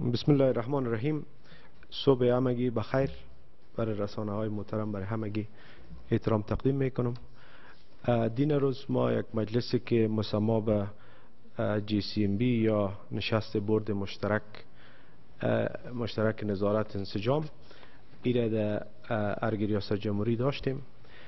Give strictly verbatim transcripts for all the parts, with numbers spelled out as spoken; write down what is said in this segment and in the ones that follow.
بسم الله الرحمن الرحیم. صبح همگی بخیر. برای رسانه های محترم، برای همگی احترام تقدیم میکنم. دین روز ما یک مجلسی که مسما به جی سی ام بی یا نشست بورد مشترک مشترک نظارت انسجام ایره در ارگ ریاست جمهوری داشتیم.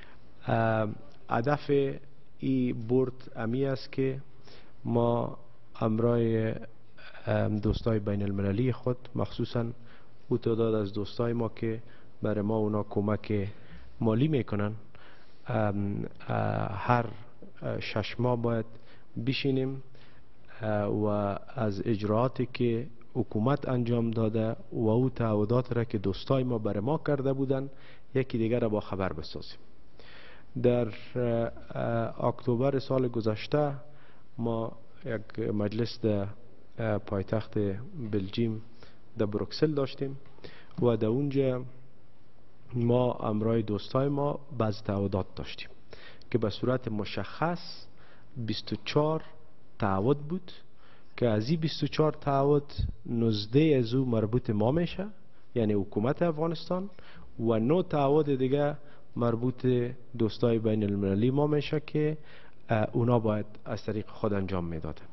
هدف ای بورد امی است که ما امرای دوستای بین المللی خود، مخصوصا او تعداد از دوستای ما که برای ما اونا کمک مالی میکنن، هر شش ماه باید بشینیم و از اجراعاتی که حکومت انجام داده و او تعهدات را که دوستای ما برای ما کرده بودن یکی دیگر را با خبر بسازیم. در اکتبر سال گذشته ما یک مجلس در پایتخت بلژیم در بروکسل داشتیم و در اونجا ما امرای دوستای ما بعض تعهدات داشتیم که به صورت مشخص بیست و چهار تعهد بود که از این بیست و چهار تعهد نوزده از او مربوط ما میشه، یعنی حکومت افغانستان، و نه تعهد دیگه مربوط دوستای بین المللی ما میشه که اونا باید از طریق خود انجام میدادن.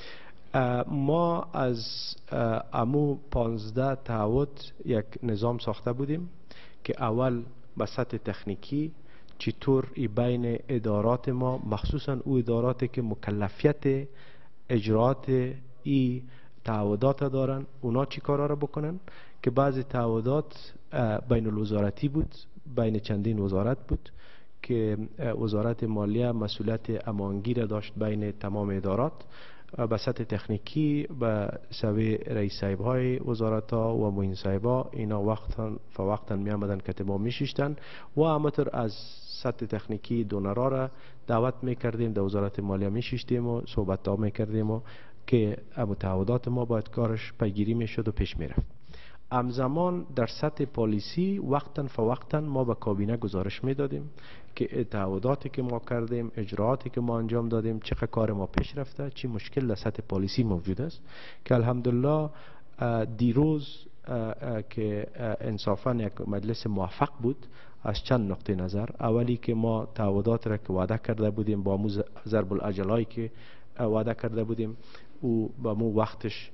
ما از امو پانزده تعهد یک نظام ساخته بودیم که اول به سطح تکنیکی چطور ای بین ادارات ما، مخصوصا او اداراتی که مکلفیت اجراعات ای تعهدات دارن، اونا چی کارا را بکنن، که بعضی تعهدات بین الوزارتی بود، بین چندین وزارت بود که وزارت مالیه مسئولیت امانگیر داشت بین تمام ادارات. به سطح تکنیکی به سوی رئیس صاحب های وزارت ها و معین صاحب ها اینا وقتا فوقتا می آمدن که ما می شیشتن و همطور از سطح تکنیکی دونرها را دعوت می کردیم، در وزارت مالیه می شیشتیم و صحبت ها می کردیم و که متعهدات ما باید کارش پیگیری می شد و پیش می رفت. همزمان در سطح پالیسی وقتا فوقتا ما به کابینه گزارش می دادیم که تعهداتی که ما کردیم، اجراعاتی که ما انجام دادیم، چقدر کار ما پیش رفته، چی مشکل در سطح پالیسی موجود است، که الحمدلله دیروز که انصافا یک مجلس موفق بود از چند نقطه نظر. اولی که ما تعهدات را که وعده کرده بودیم با مو ضرب الاجلایی که وعده کرده بودیم او با مو وقتش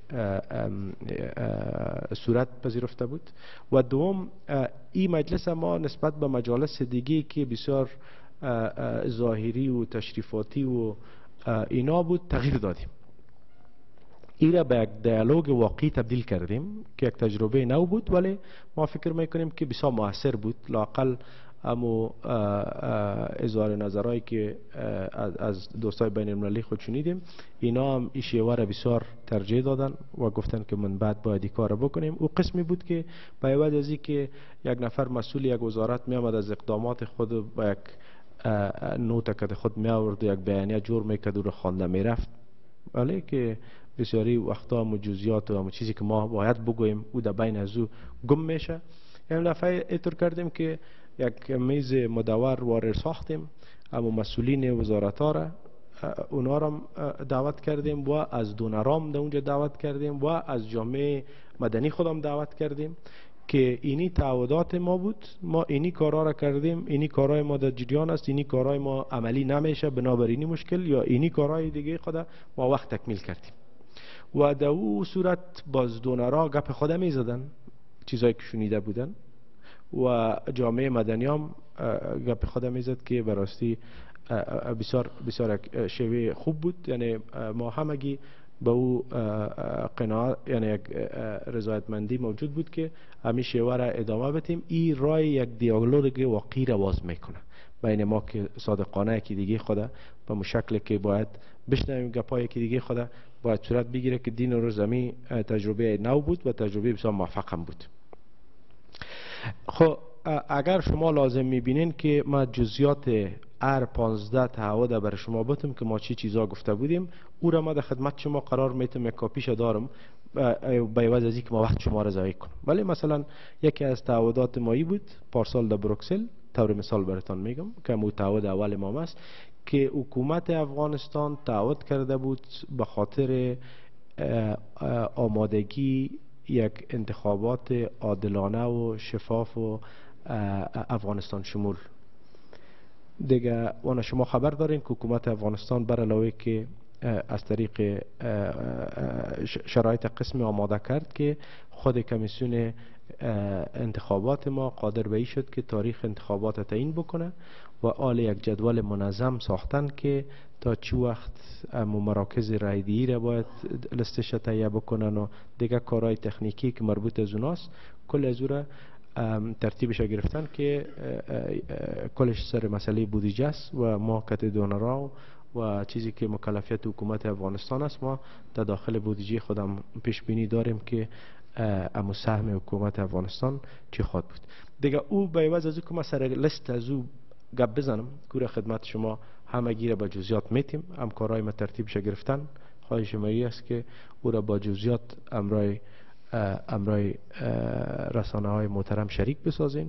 صورت پذیرفته بود، و دوم این مجلس ما نسبت به مجالس دیگه که بسیار ظاهری و تشریفاتی و اینا بود تغییر دادیم. این را به یک دیالوگ واقعی تبدیل کردیم که یک تجربه نو بود، ولی ما فکر میکنیم که بسیار موثر بود. لااقل امو اظهار نظرهایی که از دوستای بین المللی خود شنیدیم، اینا هم این شیوه را بسیار ترجیح دادن و گفتن که من بعد باید این کار را بکنیم. او قسمی بود که به عوض از این که یک نفر مسئول یک وزارت می آمد از اقدامات خود با یک نوت که خود می آورد و یک بیانیه جور میکرد و رو خوانده می رفت، ولی که بسیاری وقتا هم جزئیات و هم چیزی که ما باید بگوییم او در بین از او گم میشه. این دفعه ایطور کردیم که یک میز مدور وارد ساختیم، اما مسئولین وزارت ها را اونا را دعوت کردیم و از دونرام در اونجا دعوت کردیم و از جامعه مدنی خودم دعوت کردیم که اینی تعهدات ما بود، ما اینی کارا را کردیم، اینی کارای ما در جریان است، اینی کارای ما عملی نمیشه بنابراین مشکل، یا اینی کارای دیگه خود ما وقت تکمیل کردیم. و در او صورت باز دونرها گپ خود می زدن، چیزایی که شنیده بودن، و جامعه مدنی هم گپ خود می زد که براستی بسیار بسیار شیوه خوب بود. یعنی ما همگی به او قناعت، یعنی یک رضایتمندی موجود بود که همین شیوه را ادامه بدیم. این رای یک دیالوگ واقعی را باز میکنه بین ما که صادقانه که دیگه خدا به مشکل که باید بشنویم گپای که دیگه خدا باید صورت بگیره که دین روز زمین تجربه نو بود و تجربه بسیار موفق هم بود. خب اگر شما لازم میبینین که ما جزئیات هر پانزده تعهد برای شما بتم که ما چی چیزا گفته بودیم، او را ما در خدمت شما قرار میتم، یک کاپیش دارم به عوض از اینکه ما وقت شما را ضایع کنم. ولی مثلا یکی از تعهدات مایی بود پارسال در بروکسل، طور مثال براتون میگم که مو تعهد اول ما است که حکومت افغانستان تعهد کرده بود به خاطر آمادگی یک انتخابات عادلانه و شفاف و افغانستان شمول. دیگه وانا شما خبر دارین که حکومت افغانستان بر علاوه که از طریق شرایط قسم آماده کرد که خود کمیسیون انتخابات ما قادر به این شد که تاریخ انتخابات تعیین بکنه و آل یک جدول منظم ساختن که تا چی وقت مراکز رایدهی را باید لستش تهیه بکنن و دیگه کارهای تکنیکی که مربوط از اوناست کل از او را ترتیبش گرفتن که کلش سر مسئله بودجه است و ما کت دونرها و چیزی که مکلفیت حکومت افغانستان است ما در داخل بودجه خودم پیش بینی داریم که امو سهم حکومت افغانستان چی خواهد بود. دیگه او به عوض از او که ما سر لیست از او گپ بزنم که خدمت شما همه گیره با جزئیات میتیم هم کارهای ما ترتیبش گرفتن. خواهش شمایی است که او را با جزئیات امرای امرای رسانه های محترم شریک بسازین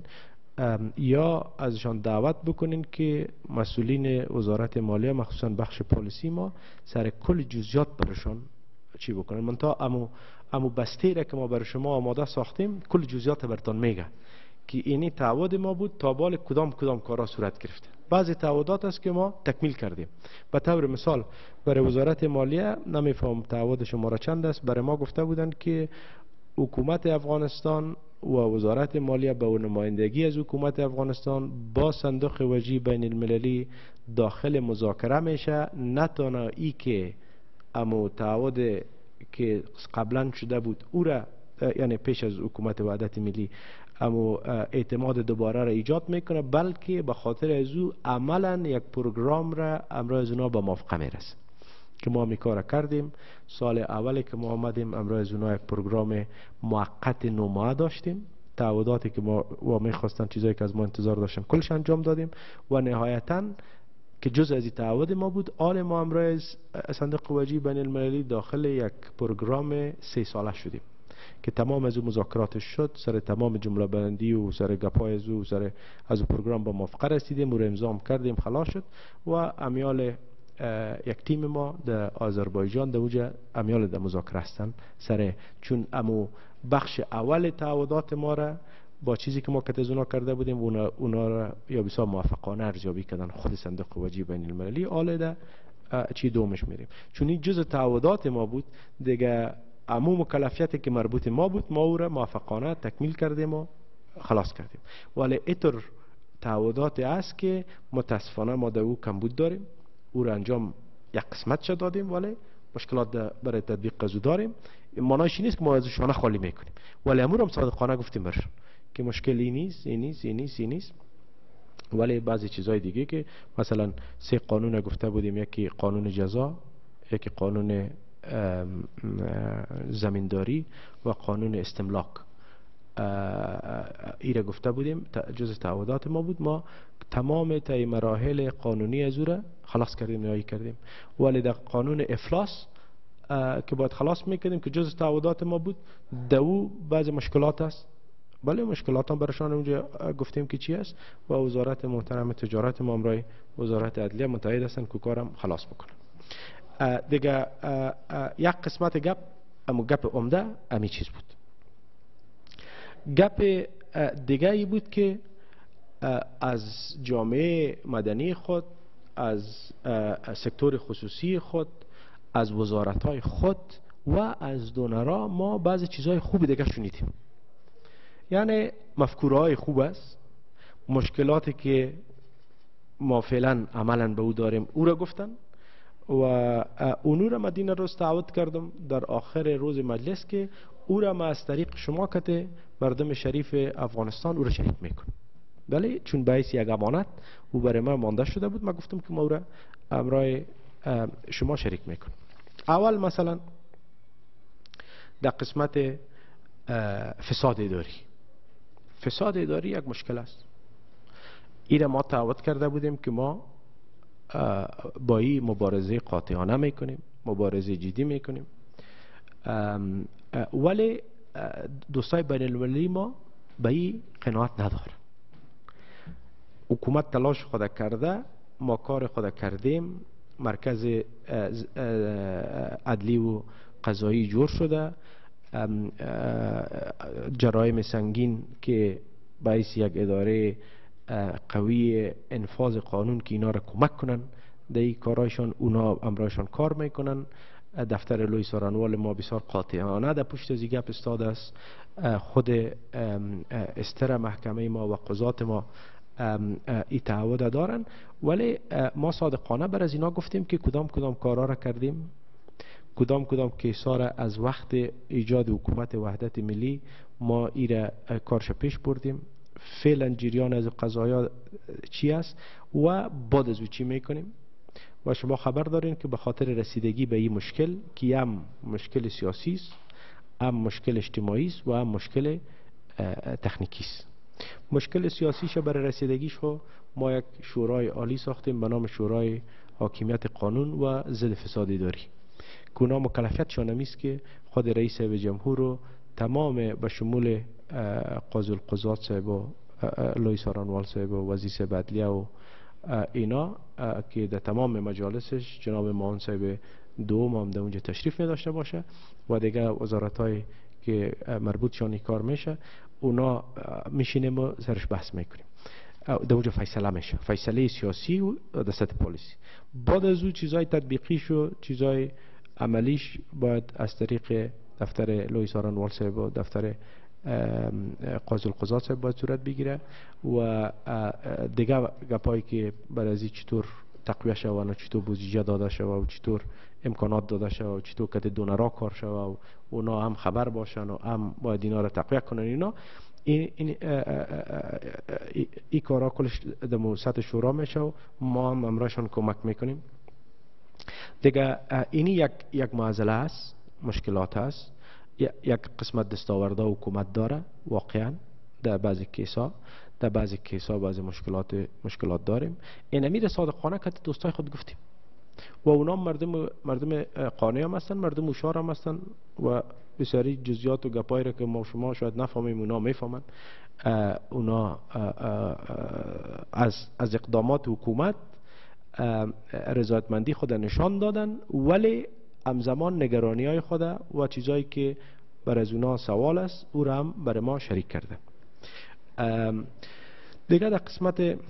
یا ازشان دعوت بکنین که مسئولین وزارت مالیه مخصوصا بخش پالیسی ما سر کل جزئیات برشان چی بکنن. من تا امو امو بسته را که ما بر شما آماده ساختیم کل جزئیات برتان میگه که اینی تعهد ما بود تا بال کدام کدام کارا صورت گرفته. بعضی تعهدات است که ما تکمیل کردیم. به طور مثال برای وزارت مالیه نمیفهم تعهد شما را چند است، برای ما گفته بودند که حکومت افغانستان و وزارت مالیه به نمایندگی از حکومت افغانستان با صندوق وجیه بین المللی داخل مذاکره میشه، نتانه ای که امو تعهد که قبلا شده بود او را یعنی پیش از حکومت وحدت ملی امو اعتماد دوباره را ایجاد میکنه، بلکه به خاطر از او عملا یک پروگرام را امروز اونا به موافقه میرسه که ما می کار کردیم. سال اولی که ما آمدیم امروز اونا یک پروگرام موقت نو ماه داشتیم، تعهداتی که ما و میخواستن چیزایی که از ما انتظار داشتن کلش انجام دادیم و نهایتا که جز از این تعهد ما بود آل ما امروز صندوق وجیه بین المللی داخل یک پروگرام سه ساله شدیم که تمام از مذاکراتش شد، سر تمام جمله بندی و سر گپای از او سر از پروگرام با موافقه رسیدیم و امضا کردیم، خلاص شد و امیال یک تیم ما در آذربایجان در اوجه امیال در مذاکره هستن سر چون امو بخش اول تعهدات ما را با چیزی که ما کتزونا کرده بودیم اونا, اونا را یا بسیار موافقانه ارزیابی کردن خود صندوق وجیه بین المللی. آله ده چی دومش میریم چون این جز تعهدات ما بود دیگه امو مکلفیتی که مربوط ما بود ما او را موافقانه تکمیل کردیم و خلاص کردیم. ولی اینطور تعهدات است که متاسفانه ما در او کمبود داریم، او را انجام یک قسمت شد دادیم ولی مشکلات برای تطبیق قضو داریم. معنیش نیست که ما از شانه خالی میکنیم ولی امور هم صادقانه گفتیم برشون که مشکلی نیست این نیست این نیست این نیست. ولی بعضی چیزهای دیگه که مثلا سه قانون گفته بودیم، یکی قانون جزا، یکی قانون زمینداری و قانون استملاک، ایره گفته بودیم جز تعهدات ما بود. ما تمام طی مراحل قانونی از او را خلاص کردیم نهایی کردیم. ولی در قانون افلاس که باید خلاص میکردیم که جز تعهدات ما بود دو بعض مشکلات است، بله مشکلات هم برشان اونجا گفتیم که چی است و وزارت محترم تجارت ما امرای وزارت عدلیه متحد هستن که کارم خلاص بکنن. دیگه یک قسمت گپ اما گپ عمده امی چیز بود. گپ دیگه ای بود که از جامعه مدنی خود، از سکتور خصوصی خود، از وزارت‌های خود و از دونرها ما بعضی چیزهای خوب دیگه شنیدیم. یعنی مفکورهای خوب است، مشکلاتی که ما فعلا عملا به او داریم او را گفتن و اونو را مدینه روز تعهد کردم در آخر روز مجلس که او را ما از طریق شما کته مردم شریف افغانستان او را شریک میکنم. بله چون باعث یک امانت او برای ما مانده شده بود، ما گفتم که ما او را امرای شما شریک میکنم. اول مثلا در قسمت فساد اداری، فساد اداری یک مشکل است. این ما تعهد کرده بودیم که ما با این مبارزه قاطعانه میکنیم، مبارزه جدی میکنیم، ولی دوستای بین المللی ما به این قناعت نداره. حکومت تلاش خود کرده، ما کار خود کردیم، مرکز عدلی و قضایی جور شده، جرایم سنگین که باعث یک اداره قوی انفاذ قانون که اینا را کمک کنن در این کارایشان، اونا امرایشان کار میکنن. دفتر لوی سارنوال ما بسیار قاطعانه در پشت از این گپ استاده است. خود استر محکمه ما و قضات ما ای تعهد دارن، ولی ما صادقانه بر از اینا گفتیم که کدام کدام کارا را کردیم، کدام کدام کیسا را از وقت ایجاد حکومت وحدت ملی ما ای را کارش پیش بردیم، فعلا جریان از قضایا چی است و بعد از او چی میکنیم. و شما خبر دارین که به خاطر رسیدگی به این مشکل که هم مشکل سیاسی است، هم مشکل اجتماعی است و هم مشکل تکنیکی است. مشکل سیاسیش برای رسیدگیش رو ما یک شورای عالی ساختیم به نام شورای حاکمیت قانون و ضد فساد اداری که اونا مکلفیتشان همیست که خود رئیس جمهور رو تمام به شمول قاضی القضات صاحب و لوی سارنوال صاحب و وزیر صاحب عدلیه و اینا که در تمام مجالسش جناب معاون صاحب دوم هم در اونجا تشریف می داشته باشه و دیگه وزارت های که مربوط شانی کار میشه اونا میشینیم و سرش بحث میکنیم. در اونجا فیصله میشه، فیصله سیاسی و در سطح پالیسی. بعد از اون چیزای تطبیقیش و چیزای عملیش باید از طریق دفتر لوی سارنوال صاحب و دفتر قاضی القضات صاحب باید صورت بگیره و دیگه گپایی که برای چطور تقویه شوه و چطور بودجه داده شوه و چطور امکانات داده شوه و چطور که دونرها کار شوه و اونا هم خبر باشن و هم باید اینا را تقویه کنن. اینا این این ای کارا کلش در سطح شورا میشه و ما هم امرایشان کمک میکنیم. دیگه اینی یک یک معضله است، مشکلات است. یک قسمت دستاورده حکومت داره واقعا در بعضی کیسا، در بعضی کیسا بعضی مشکلات مشکلات داریم. این امیر صادقانه که دوستای خود گفتیم و اونا مردم مردم قانع هم هستن، مردم هوشیار هم هستن و بسیاری جزئیات و گپایی را که ما شما شاید نفهمیم اونا میفهمن. اونا از از اقدامات حکومت رضایتمندی خود نشان دادن، ولی همزمان نگرانی های خود و چیزایی که بر از اونا سوال است او را هم بر ما شریک کرده. دیگه در قسمت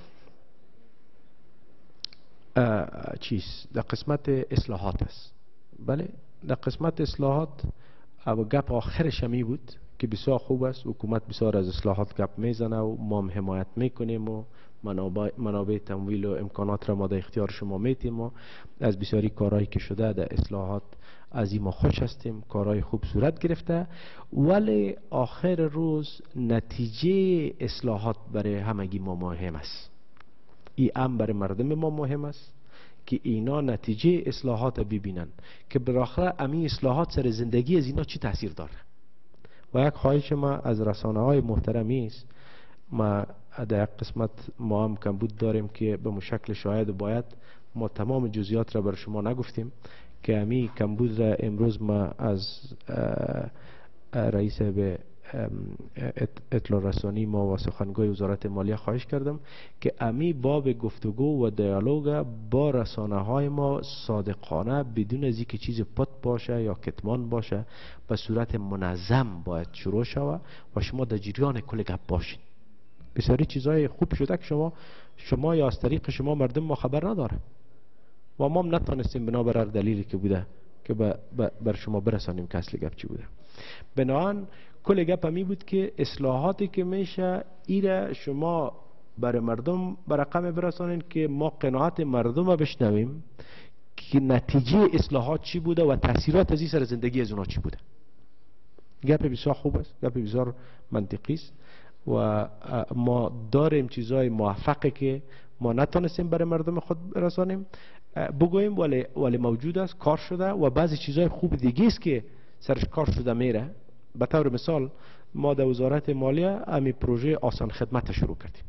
چیز در قسمت اصلاحات است. بله در قسمت اصلاحات او گپ آخرش همی بود که بسیار خوب است. حکومت بسیار از اصلاحات گپ میزنه و ما هم حمایت میکنیم و منابع, منابع تمویل و امکانات را ما در اختیار شما میتیم و از بسیاری کارهایی که شده در اصلاحات از این ما خوش هستیم. کارهای خوب صورت گرفته، ولی آخر روز نتیجه اصلاحات برای همگی ما مهم است. این هم برای مردم ما مهم است که اینا نتیجه اصلاحات ببینن که بالاخره امی اصلاحات سر زندگی از اینا چی تاثیر داره. و یک خواهش ما از رسانه های محترمی است، ما در یک قسمت ما هم کمبود داریم که به مشکل شاید باید ما تمام جزئیات را بر شما نگفتیم که امی کمبود را امروز ما از رئیس به اطلاع رسانی ما و سخنگوی وزارت مالیه خواهش کردم که امی باب گفتگو و دیالوگ با رسانه های ما صادقانه بدون از اینکه چیز پت باشه یا کتمان باشه به صورت منظم باید شروع شود و شما در جریان کل گپ باشین. بسیاری چیزای خوب شده که شما شما یا از طریق شما مردم ما خبر نداره و ما هم نتانستیم بنابر دلیلی که بوده که بر شما برسانیم که اصل گپ چی بوده. بنابراین کل گپ همی بود که اصلاحاتی که میشه ایره شما برای مردم بر رقم برسانین که ما قناعت مردم رو بشنویم که نتیجه اصلاحات چی بوده و تاثیرات از این سر زندگی از اونا چی بوده. گپ بسیار خوب است، گپ بسیار منطقی است و ما داریم چیزای موفقی که ما نتونستیم برای مردم خود برسانیم بگوییم، ولی ولی موجود است، کار شده و بعضی چیزای خوب دیگه است که سرش کار شده میره. به طور مثال ما در وزارت مالیه امی پروژه آسان خدمت شروع کردیم.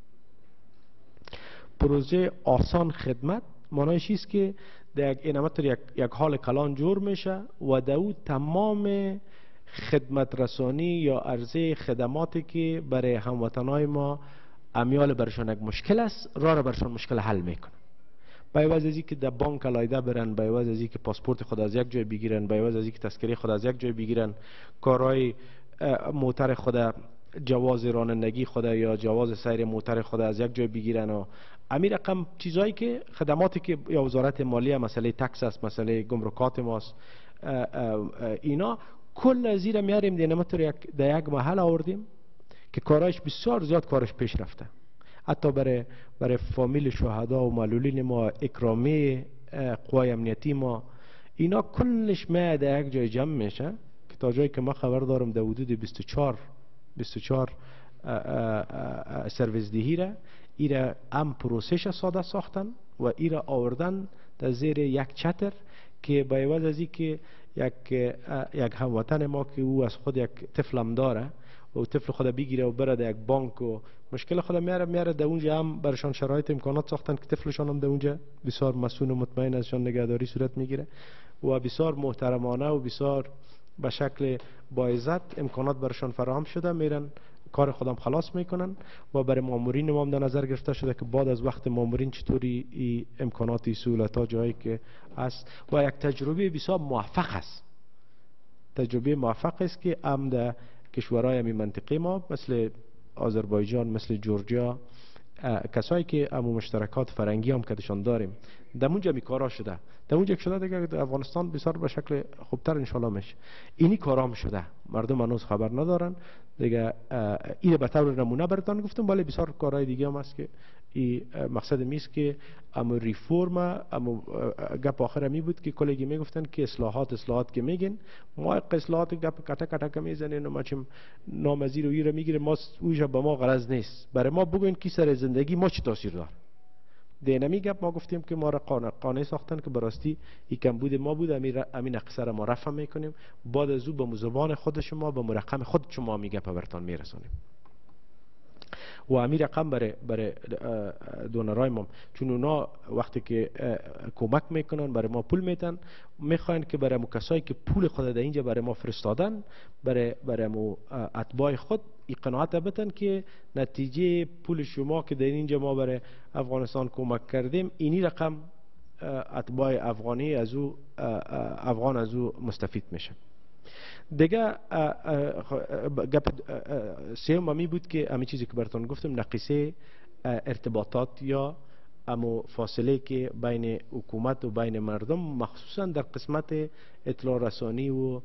پروژه آسان خدمت معنیش است که در یک اینمتر یک, یک حال کلان جور میشه و در او تمام خدمت رسانی یا عرضه خدماتی که برای هموطنای ما امیال برشان یک مشکل است را را برشان مشکل حل میکنه. به عوض از اینکه در بانک علایده برن، به عوض از اینکه پاسپورت خود از یک جای بگیرن، به عوض از اینکه تذکره خود از یک جای بگیرن، کارهای موتر خود، جواز رانندگی خود یا جواز سیر موتر خود از یک جای بگیرن و امیر رقم چیزایی که خدماتی که یا وزارت مالیه، مسئله تکس است، مسئله گمرکات ماست، اینا کل زیر میاریم دینمه تو در یک محل آوردیم که کارایش بسیار زیاد کارش پیش رفته. حتی برای برای فامیل شهدا و معلولین ما، اکرامی قوای امنیتی ما، اینا کلش ما در یک جای جمع میشه که تا جایی که ما خبر دارم در حدود بیست و چهار بیست و چهار سرویس دهی را ایره ام پروسش ساده ساختن و ایره آوردن در زیر یک چتر که به عوض از اینکه یک یک هموطن ما که او از خود یک طفلم داره و طفل خود بگیره و بره در یک بانک و مشکل خود میاره میاره در اونجا هم برشان شرایط امکانات ساختن که طفلشان هم در اونجا بسیار مسئول و مطمئن ازشان نگهداری صورت میگیره و بسیار محترمانه و بسیار به شکل با عزت امکانات برشان فراهم شده، میرن کار خودم خلاص میکنن. و برای مامورین ما هم در نظر گرفته شده که بعد از وقت مامورین چطوری ای امکانات سهولت ها جایی که هست و یک تجربه بسیار موفق است. تجربه موفق است که هم در کشورهای همین منطقه ما مثل آذربایجان، مثل جورجیا، کسایی که همو مشترکات فرنگی هم کدشان داریم در اونجا می کارا شده، در اونجا شده دیگه در افغانستان بسیار به شکل خوبتر انشالله میشه. اینی کارا هم شده، مردم هنوز خبر ندارن دیگه. این به طور نمونه براتون گفتم، ولی بسیار کارهای دیگه هم هست که این مقصد میست که اما ریفورم، اما گپ آخر می بود که کلیگی میگفتن که اصلاحات اصلاحات که میگن ما اصلاحات گپ کتا کتا که میزنین و ما چیم نامزیر و ایره میگیره، ما اویش به ما غرض نیست. برای ما بگوین کی سر زندگی ما چی تاثیر دار. دینمی گپ ما گفتیم که ما را قانع قانع ساختن که براستی این کم بود ما بود، امین امین اقصر ما رفع میکنیم، بعد از او به زبان خود شما به مرقم خود شما میگه برتان میرسونیم. و امیر رقم برای برای دونرای ما، چون اونا وقتی که کمک میکنن برای ما پول میتن، میخواین که برای مو کسایی که پول خود در اینجا برای ما فرستادن، برای برای مو اتباع خود این قناعت بتن که نتیجه پول شما که در اینجا ما برای افغانستان کمک کردیم، اینی رقم اتباع افغانی از او افغان از او مستفید میشه. دیگه گپ سیوم می بود که همین چیزی که براتون گفتم، نقیصه ارتباطات یا امو فاصله که بین حکومت و بین مردم، مخصوصا در قسمت اطلاع رسانی و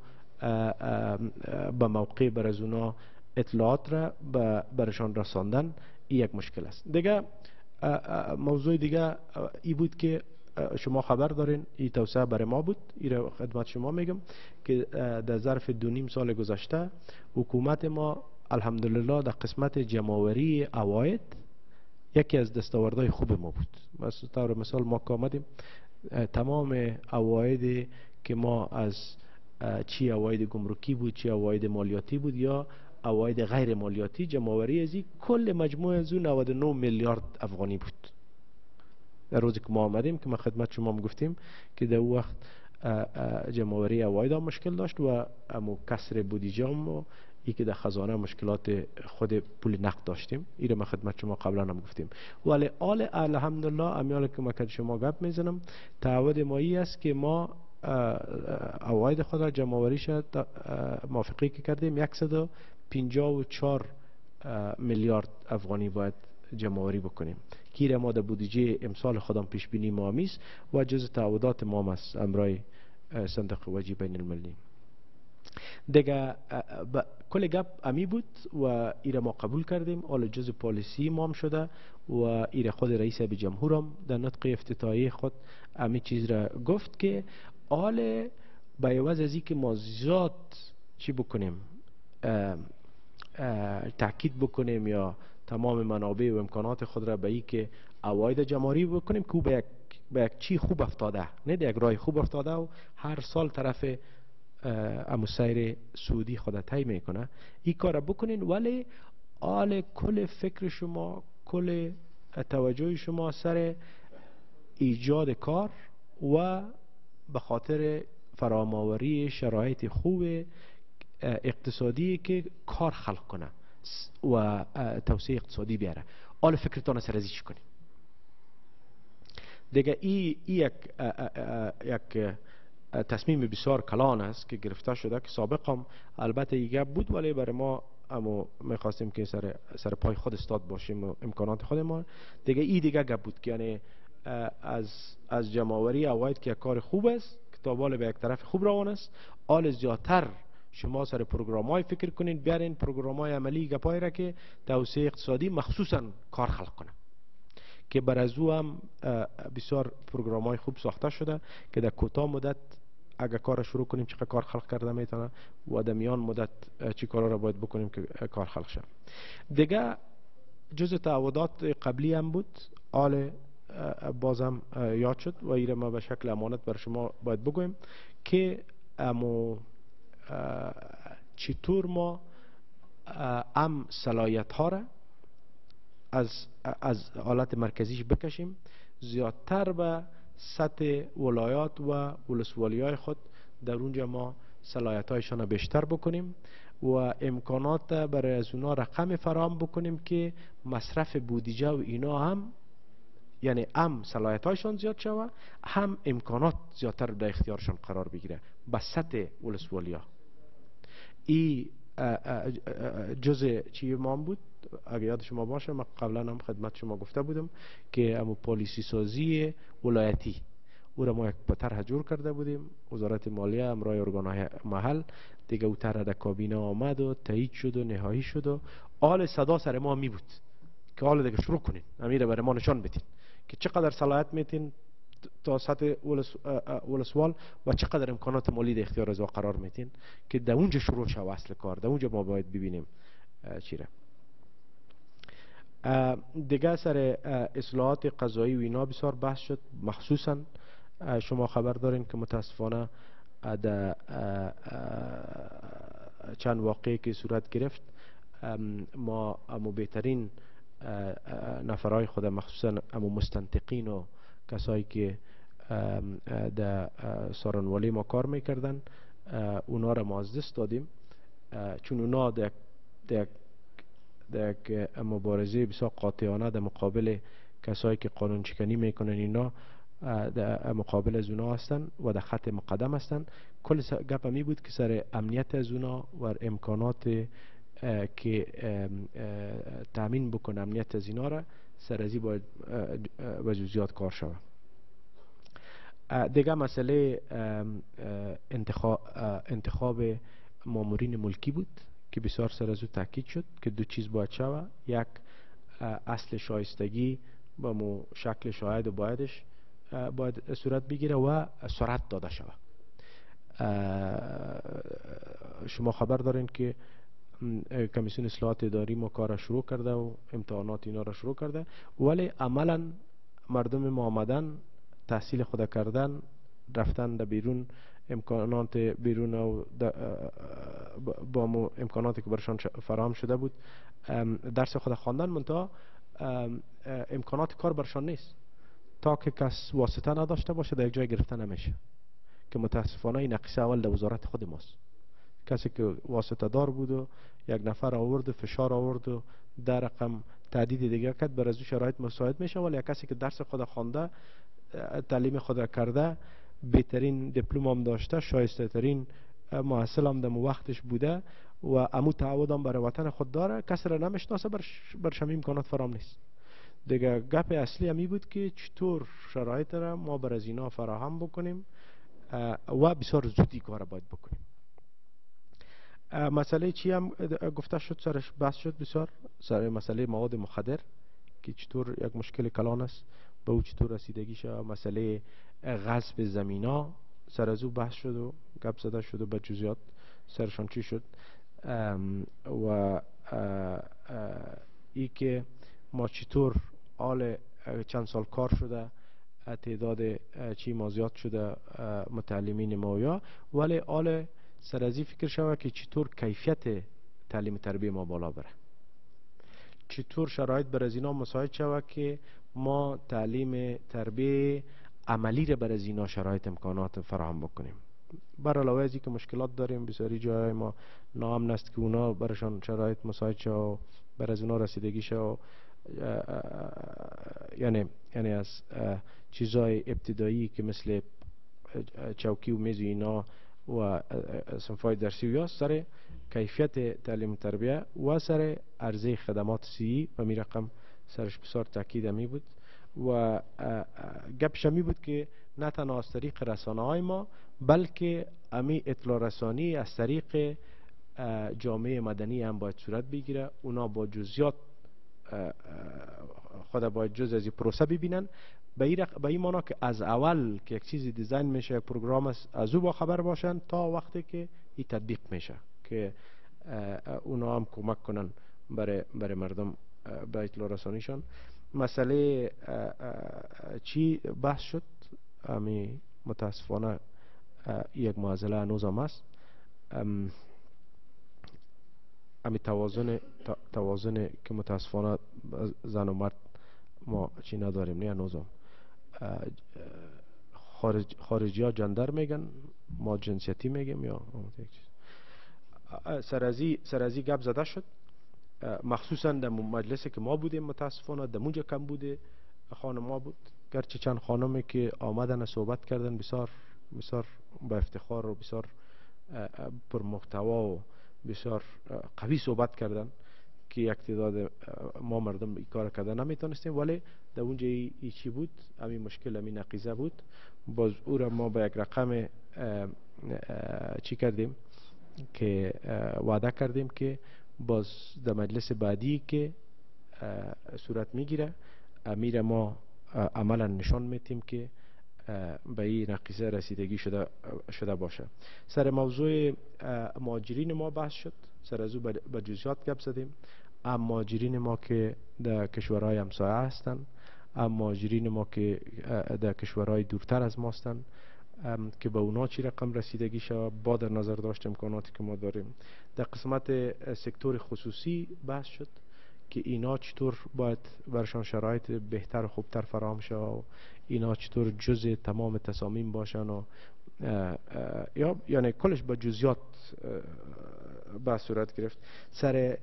به موقع بر از اونا اطلاعات را برشان رساندن، این یک مشکل است. دیگه موضوع دیگه ای بود که شما خبر دارین، این توسعه برای ما بود، این را خدمت شما میگم که در ظرف دو نیم سال گذشته حکومت ما الحمدلله در قسمت جمع‌آوری عواید یکی از دستاوردهای خوب ما بود. مثلا طور مثال ما که آمدیم تمام عواید که ما از چی عواید گمرکی بود، چی عواید مالیاتی بود یا عواید غیر مالیاتی، جمع‌آوری از این کل مجموع از اون نود و نه میلیارد افغانی بود. در روزی که ما آمدیم که ما خدمت شما گفتیم که در اون وقت جمع‌آوری عواید هم مشکل داشت و امو کسر بودجه هم و ای که در خزانه مشکلات خود پول نقد داشتیم. این رو ما خدمت شما قبلا هم گفتیم. ولی آل الحمدلله امیال که ما که شما گپ میزنم، تعهد ما ای است که ما عواید خود را جمع‌آوری شد موافقی که کردیم صد و پنجاه و چهار میلیارد افغانی باید جمع‌آوری بکنیم که ما در بودجه امسال خودم پیش بینی ما میست و جز تعهدات ما است امرای صندوق وجه بین المللی. دیگه کل گپ امی بود و ایره ما قبول کردیم، حالا جز پالیسی ما هم شده و ایره خود رئیس به جمهورم در نطق افتتاحیه خود امی چیز را گفت که حال به عوض از اینکه ما زیاد چی بکنیم تاکید بکنیم یا تمام منابع و امکانات خود را به این که عواید جمع‌آوری بکنیم که به یک به یک چی خوب افتاده، نه در یک راه خوب افتاده و هر سال طرف امو سیر سعودی خود طی میکنه، این کار را بکنین. ولی آل کل فکر شما، کل توجه شما سر ایجاد کار و به خاطر فراهم‌آوری شرایط خوب اقتصادی که کار خلق کنه و توسعه اقتصادی بیاره. آل فکرتان سر ازیش کنین. دیگه ای, ای یک یک تصمیم بسیار کلان است که گرفته شده که سابق هم البته ایگه بود، ولی برای ما اما میخواستیم که سر, سر پای خود استاد باشیم و امکانات خود ما دیگه ای دیگه گپ بود که یعنی از از جمعوری اواید که کار خوب است، کتابال به یک طرف خوب روان است، آل زیادتر شما سر پروگرام های فکر کنین، بیارین پروگرام های عملی گپای را که توسعه اقتصادی مخصوصا کار خلق کنه، که بر از او هم بسیار پروگرام های خوب ساخته شده که در کوتاه مدت اگر کار شروع کنیم چقدر کار خلق کرده میتونه و در میان مدت چی کارا را باید بکنیم که کار خلق شه. دیگه جز تعهدات قبلی هم بود، آل بازم یاد شد و ایره ما به شکل امانت بر شما باید بگویم که امو چطور ما ام صلاحیت ها را از از حالت مرکزیش بکشیم زیادتر به سطح ولایات و ولسوالی های خود در اونجا ما صلاحیت هایشان بیشتر بکنیم و امکانات برای از اونا رقم فراهم بکنیم که مصرف بودجه و اینا هم یعنی هم صلاحیت هایشان زیاد شود، هم امکانات زیادتر در اختیارشان قرار بگیره به سطح ولسوالی ها. ای جزء چی ما بود، اگر یاد شما باشه من قبلا هم خدمت شما گفته بودم که امو پالیسی سازی ولایتی او را ما یک طرح جور کرده بودیم، وزارت مالیه امرای ارگانهای محل دیگه او طرح در کابینه آمد و تایید شد و نهایی شد و آل صدا سر ما می بود که حالا دیگه شروع کنین، امیر برای ما نشان بدین که چقدر صلاحیت میتین تا سطح ولسوال و چقدر امکانات مالی در اختیار از قرار میتین که در اونجا شروع شد اصل کار، در اونجا ما باید ببینیم چیره. دیگه سر اصلاحات قضایی و اینا بسیار بحث شد، مخصوصا شما خبر دارین که متاسفانه در چند واقعی که صورت گرفت ما امو بهترین نفرهای خود مخصوصا امو مستنطقین و کسایی که در سارنوالی ما کار میکردن اونا را ما از دست دادیم، چون اونا در در مبارزه بسیار قاطعانه در مقابل کسایی که قانون شکنی میکنن اینا در مقابل از اونا هستن و در خط مقدم هستن. کل گپ می بود که سر امنیت از اونا و امکانات که تامین بکنه امنیت از اینا را سر ازی باید و جزئیات کار شود. دیگه مسئله انتخاب, انتخاب مامورین ملکی بود که بسیار سر از او تاکید شد که دو چیز باید شود، یک اصل شایستگی با مو شکل شاهد و بایدش باید صورت بگیره و سرعت داده شود. شما خبر دارین که کمیسیون اصلاحات اداری ما کار شروع کرده و امتحانات اینا را شروع کرده، ولی عملا مردم ما آمدن تحصیل خود کردن رفتن در بیرون امکانات بیرون و با امکاناتی که برشان فراهم شده بود درس خود خواندن، منتها امکانات کار برشان نیست تا که کس واسطه نداشته باشه در یک جای گرفته نمیشه، که متاسفانه این نقص اول در وزارت خود ماست. کسی که واسطه دار بود و یک نفر آورد و فشار آورد و در رقم تعدید دیگر کرد بر از او شرایط مساعد میشه، ولی کسی که درس خود خوانده تعلیم خود کرده بهترین دیپلم هم داشته شایسته ترین محصل هم در وقتش بوده و امو تعهد هم برای وطن خود داره، کسی را نمیشناسه برش هم امکانات فراهم نیست. دیگه گپ اصلی همی بود که چطور شرایط را ما بر از اینا فراهم بکنیم و بسیار زودی کار باید بکنیم. مسئله چی هم گفته شد سرش بحث شد بسیار، سر مسئله مواد مخدر که چطور یک مشکل کلان است به او چطور رسیدگی شد، مسئله غصب زمینا سر از او بحث شد و گپ زده شد و به جزئیات سرشان چی شد و ای که ما چطور آل چند سال کار شده تعداد چی ما زیاد شده متعلمین مایا، ولی آل سر ازی فکر شود که چطور کیفیت تعلیم تربیه ما بالا بره، چطور شرایط بر از اینا مساعد شود که ما تعلیم تربیه عملی را بر از اینا شرایط امکانات فراهم بکنیم. بر علاوه از که مشکلات داریم بسیاری جای ما ناامن است که اونا برشان شرایط مساعد شد و بر از اونا رسیدگی شد، یعنی یعنی از چیزای ابتدایی که مثل چوکی و میز و اینا و صنفای درسی و یا سر کیفیت تعلیم و تربیه و سر عرضه خدمات سی و می رقم سرش بسیار تاکید می بود و گپش می بود که نه تنها از طریق رسانه های ما بلکه امی اطلاع رسانی از طریق جامعه مدنی هم باید صورت بگیره. اونا با جزئیات خود باید جز از این پروسه ببینن به این معنا که از اول که یک چیزی دیزاین میشه، یک پروگرام است، از او با خبر باشن تا وقتی که این تطبیق میشه که اونا هم کمک کنن برای برای مردم به اطلاع رسانیشان. مسئله چی بحث شد؟ امی متاسفانه یک معضله هنوز هم است. امی توازن توازن که متاسفانه زن و مرد ما چی نداریم. نه هنوز هم خارج خارجی ها جندر میگن، ما جنسیتی میگیم یا سرازی سرازی گپ زده شد، مخصوصا در مجلسی که ما بودیم متاسفانه در اونجا کم بوده خانم ما بود، گرچه چند خانمی که آمدن صحبت کردن بسیار بسیار با افتخار و بسیار پر محتوا و بسیار قوی صحبت کردن که یک تعداد ما مردم این کار کردن نمیتونستیم، ولی در اونجا ای, ای چی بود، همین مشکل همین نقیزه بود. باز او را ما با یک رقم چی کردیم که وعده کردیم که باز در مجلس بعدی که صورت میگیره امیر ما عملا نشان میتیم که به این نقیصه رسیدگی شده شده باشه. سر موضوع مهاجرین ما بحث شد، سر از او به جزئیات گپ زدیم. اما مهاجرین ما که در کشورهای همسایه هستند، اما مهاجرین ما که در کشورهای دورتر از ما هستند که به اونا چی رقم رسیدگی شود با در نظر داشت امکاناتی که ما داریم. در قسمت سکتور خصوصی بحث شد که اینا چطور باید برشان شرایط بهتر و خوبتر فراهم شود و اینا چطور جزء تمام تصامیم باشن و یا یعنی کلش با جزئیات به صورت گرفت. سر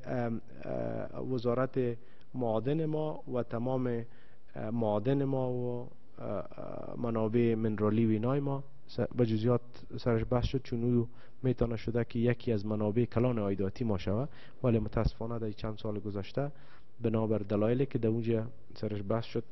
وزارت معادن ما و تمام معادن ما و منابع منرالی و اینای ما به جزئیات سرش بحث شد، چون او میتونه شده که یکی از منابع کلان عایداتی ما شود، ولی متاسفانه در چند سال گذشته بنابر دلایلی که در اونجا سرش بحث شد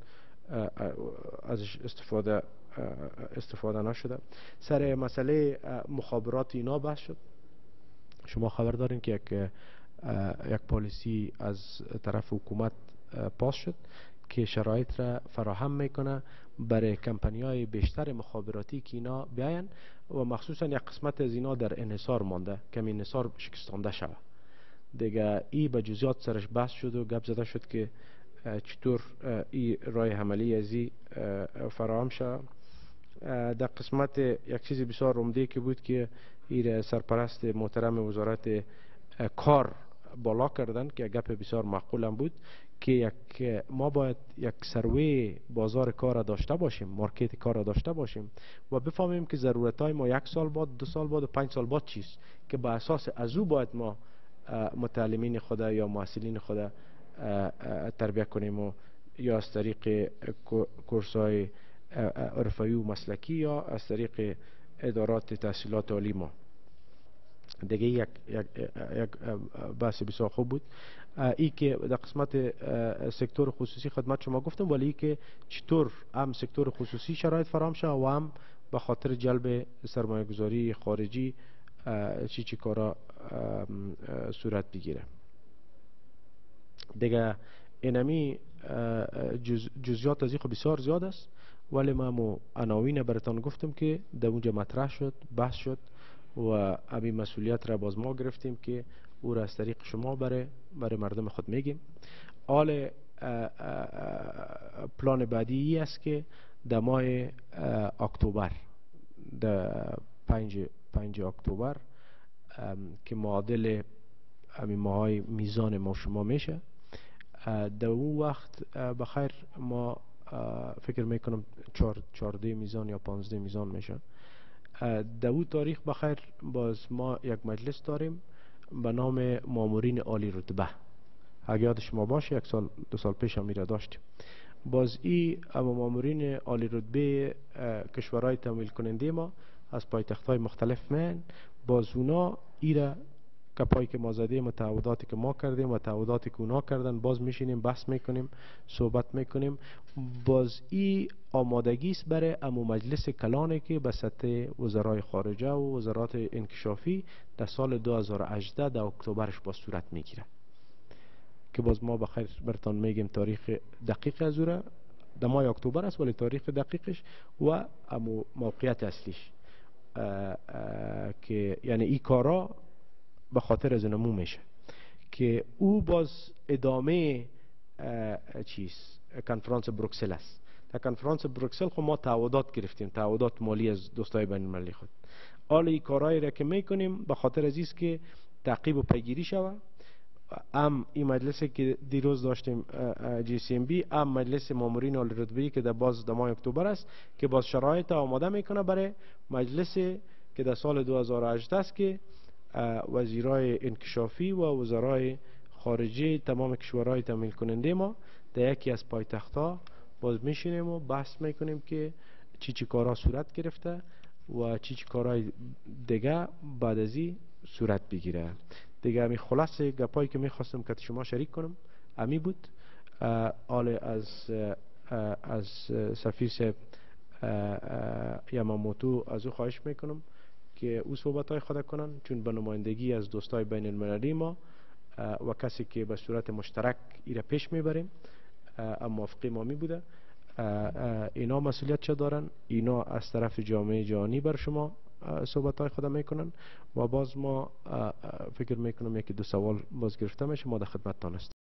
ازش استفاده استفاده نشده. سر مسئله مخابرات اینا بحث شد. شما خبر دارین که یک یک پالیسی از طرف حکومت پاس شد که شرایط را فراهم میکنه برای کمپانی های بیشتر مخابراتی که اینا بیاین و مخصوصا یک قسمت از اینا در انحصار مانده که این انحصار شکستانده شود دیگه. ای به جزئیات سرش بحث شد و گپ زده شد که چطور ای راه عملی ازی فراهم شد. در قسمت یک چیز بسیار عمده که بود که ای سرپرست محترم وزارت کار بالا کردن که گپ بسیار معقول هم بود که یک ما باید یک سروی بازار کار داشته باشیم، مارکت کار داشته باشیم و بفهمیم که ضرورت های ما یک سال بعد، دو سال بعد و پنج سال بعد چیست که با اساس از او باید ما متعلمین خود یا محصلین خود تربیت کنیم و یا از طریق کورس های حرفه‌ای و مسلکی یا از طریق ادارات تحصیلات عالی ما. دیگه یک یک یک بحث بسیار خوب بود ای که در قسمت سکتور خصوصی خدمت شما گفتم، ولی ای که چطور هم سکتور خصوصی شرایط فراهم شد و هم به خاطر جلب سرمایه گذاری خارجی چی چی کارا صورت بگیره. دیگه اینمی جز جزئیات از این بسیار زیاد است، ولی من مو عناوین براتون گفتم که در اونجا مطرح شد، بحث شد و همین مسئولیت را باز ما گرفتیم که او را از طریق شما برای برای مردم خود میگیم. حال پلان بعدی ای است که در ماه اکتبر، در پنج پنج اکتبر که معادل همین ماهای میزان ما شما میشه، در اون وقت بخیر ما فکر میکنم چهارده میزان یا پانزده میزان میشه. در اون تاریخ بخیر باز ما یک مجلس داریم به نام مامورین عالی رتبه. اگه یاد شما باشه یک سال دو سال پیش هم میره داشتیم باز ای اما مامورین عالی رتبه کشورهای تمویل کننده ما از پایتخت های مختلف من باز اونا ایره کپایی که ما زدیم و تعهداتی که ما کردیم و تعهداتی که اونا کردن باز میشینیم بحث میکنیم صحبت میکنیم. باز ای آمادگی است برای امو مجلس کلانی که به سطح وزرای خارجه و وزارات انکشافی در سال دو هزار و هجده در اکتبرش با صورت میگیره که باز ما بخیر برتان میگیم تاریخ دقیق از اوره در ماه اکتبر است ولی تاریخ دقیقش و امو موقعیت اصلیش اه اه که یعنی ای کارا به خاطر از نمو میشه که او باز ادامه چیز کنفرانس بروکسل است. در کنفرانس بروکسل خب ما تعهدات گرفتیم، تعهدات مالی از دوستای بین المللی خود. حالا این کارهایی را که میکنیم به خاطر از است که تعقیب و پیگیری شود. ام این مجلسی که دیروز داشتیم جی سی ام بی، ام مجلس مامورین عالی رتبه‌ای که در باز در ماه اکتبر است که باز شرایط آماده میکنه برای مجلسی که در سال دو هزار و هجده است که وزیرای انکشافی و وزرای خارجه تمام کشورهای تمویل کننده ما در یکی از پایتخت‌ها باز میشینیم و بحث میکنیم که چی چی کارها صورت گرفته و چی چی کارهای دیگه بعد از این صورت بگیره. دیگه همین خلاصه گپایی که میخواستم که شما شریک کنم امی بود. آل از از سفیر صاحب یاماموتو از او خواهش میکنم که او صحبت های خود کنن چون به نمایندگی از دوستای بین المللی ما و کسی که به صورت مشترک ایره پیش میبریم اما موافقه ما می بوده. اینا مسئولیت چه دارن؟ اینا از طرف جامعه جهانی بر شما صحبت های خود میکنن و باز ما فکر میکنم یکی دو سوال باز گرفته میشه ما در خدمتتان هستیم.